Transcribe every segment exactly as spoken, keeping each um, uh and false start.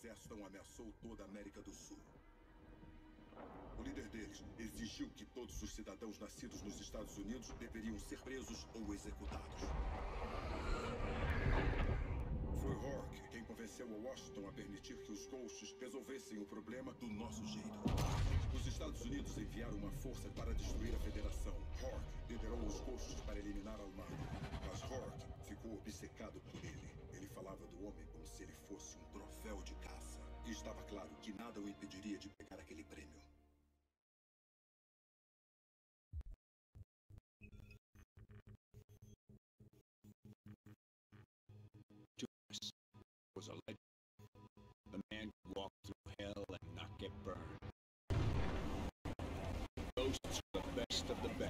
exército ameaçou toda a América do Sul. O líder deles exigiu que todos os cidadãos nascidos nos Estados Unidos deveriam ser presos ou executados. Foi Rourke quem convenceu a Washington a permitir que os Ghosts resolvessem o problema do nosso jeito. Os Estados Unidos enviaram uma força para destruir a Federação. Rourke liderou os Ghosts para eliminar Almagro, mas Rourke ficou obcecado por ele. Ele falava do homem como se ele fosse um troféu de caça. E estava claro que nada o impediria de pegar aquele prêmio. Was a legend. The man could walk through hell and not get burned. Ghosts are the best of the best.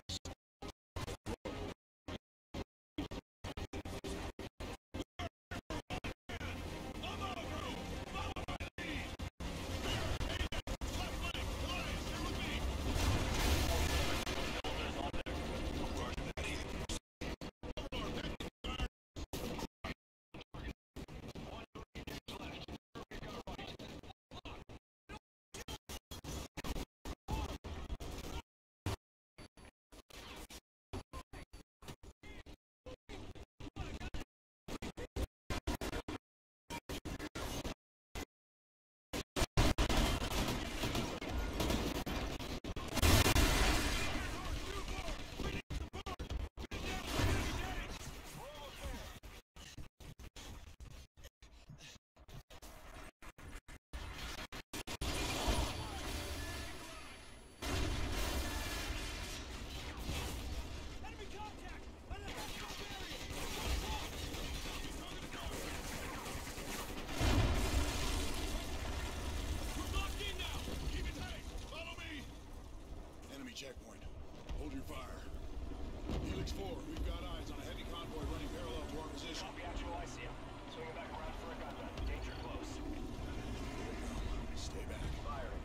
Checkpoint. Hold your fire. Helix four, we've got eyes on a heavy convoy running parallel to our position. Copy, actual, I see him. Swinging back around for a gunman. Danger close. Stay back. Firing.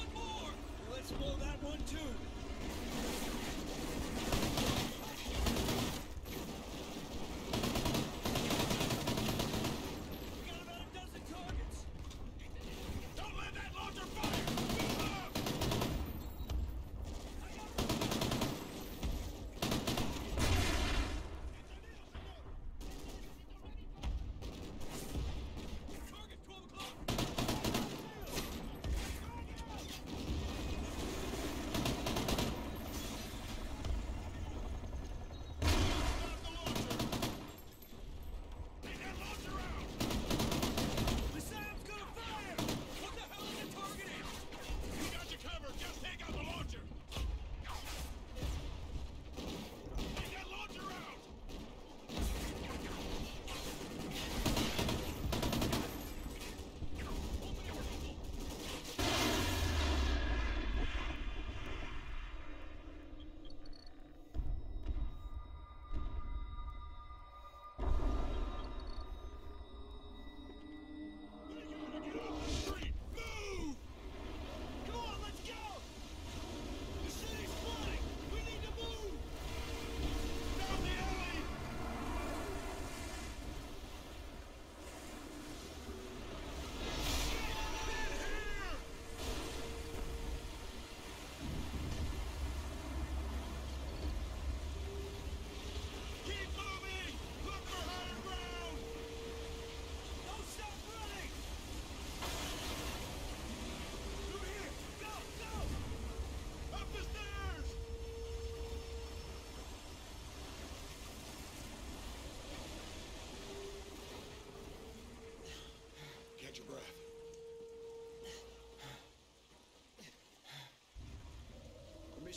Let's blow that one too.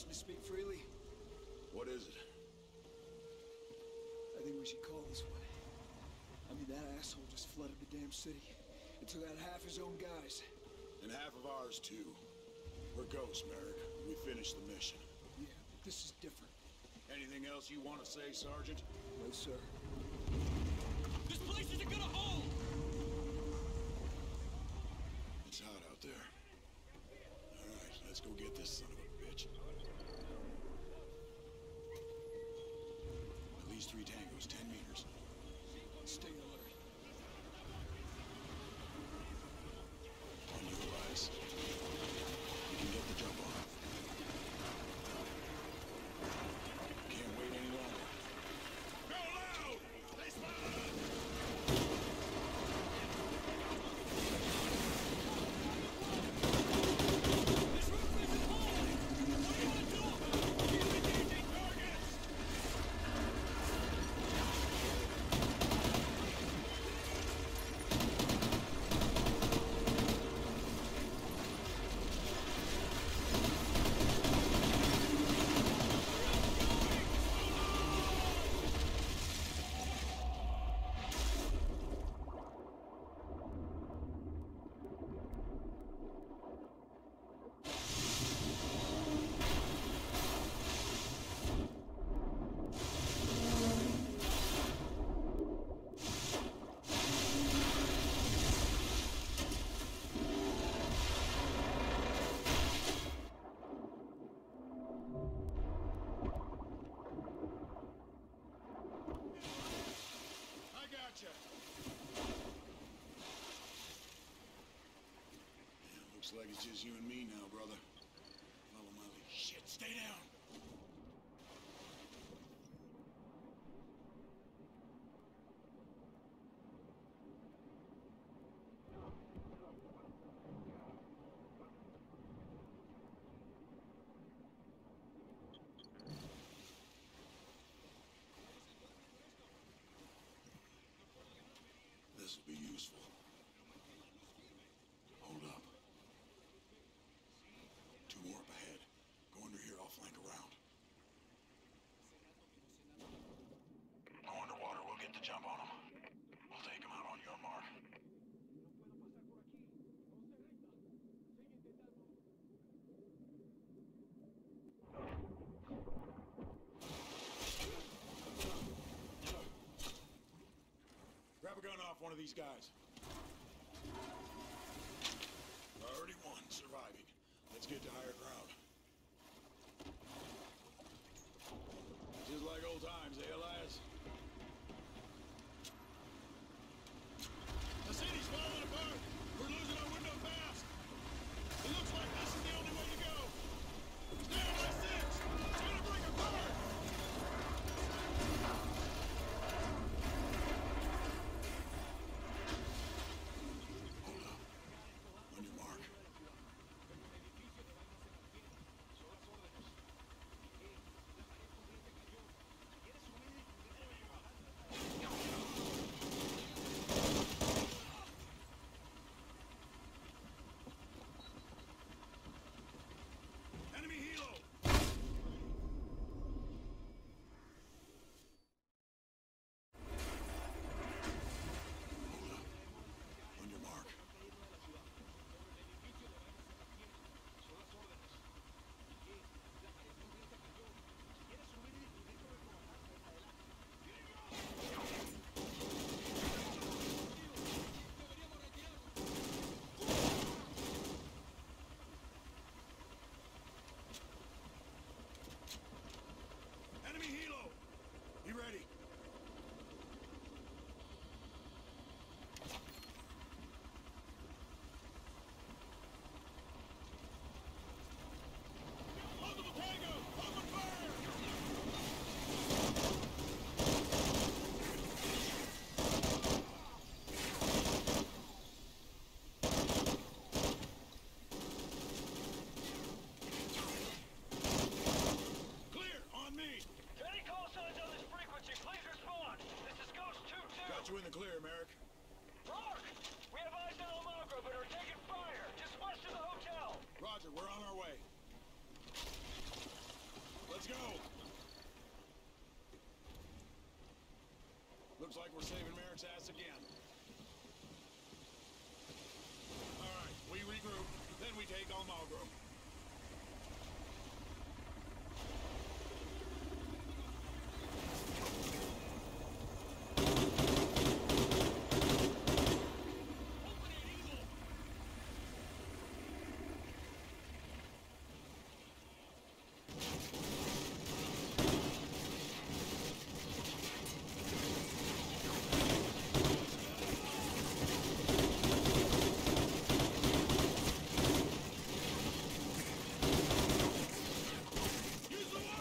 Permission to speak freely? What is it? I think we should call this one. I mean, that asshole just flooded the damn city. And took out half his own guys. And half of ours, too. We're ghosts, Merrick. We finished the mission. Yeah, but this is different. Anything else you want to say, Sergeant? No, sir. This place isn't gonna hold! It's hot out there. All right, let's go get this son of a bitch. At least three tangos, ten meters. Stay alert. On you, Elias. You can get the jump on it. Can't wait any longer. Go loud! They spotted us! This roof isn't holding! What are you gonna do about it? Keep engaging targets! I gotcha. Yeah, looks like it's just you and me now, brother. Follow my lead. Shit, stay down. This will be useful. Hold up. Two more up ahead. Go under here, I'll flank around. Go underwater, we'll get the jump on them. We'll take them out on your mark. Grab a gun off one of these guys. Priority one, surviving. Let's get to higher ground. Just like old times, eh, Elias? The city's falling apart. We're losing our window fast. It looks like this is the only way to go. Stay on my six. It's gonna break apart. Hold up. On your mark. Enemy helo! Hold up. On your mark. Enemy helo! Be ready. Multiple tango! Open fire! Clear! On me! Any call signs on this frequency, please respond. This is Ghost two two. Got you in the clear, Merrick. Rourke, we have eyes on Almagro, but are taking fire just west of the hotel. Roger, we're on our way. Let's go. Looks like we're saving Merrick's ass again. All right, we regroup, then we take on Mulgrew. Use the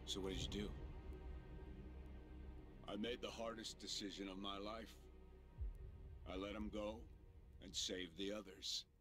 So what did you do? I made the hardest decision of my life. I let him go and saved the others.